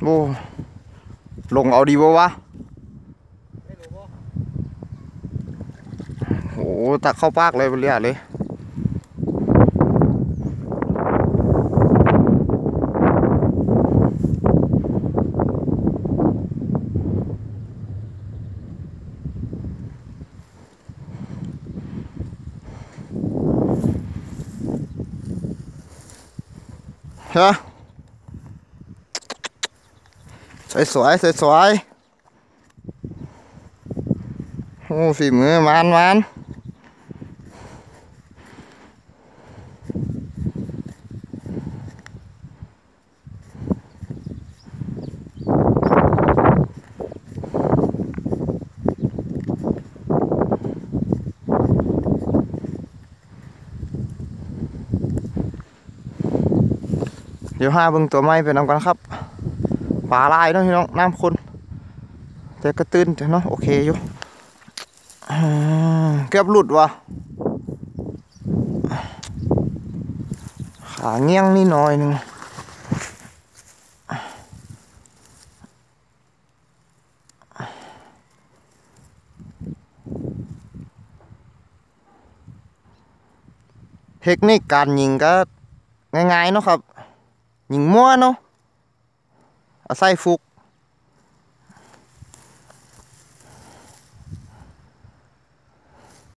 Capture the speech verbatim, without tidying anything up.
โอ้ลงเอาดีบ่วะโอ้ตักเข้าปากเลยเรียเลยฮะสวยสวยสวยสวยโอ้ฝีมือมันมันเดี๋ยวห้าเบิ่งตัวไม้ไปนำกันครับปลาลายเนาะพี่น้องน้ำคนแต่กระตื้นเนาะโอเคอยู่เกือบหลุดว่ะขาเงี้ยงนี่หน่อยหนึ่งเทคนิคการยิงก็ง่ายๆเนาะครับยิงมั่วเนาะอาศัยฟุก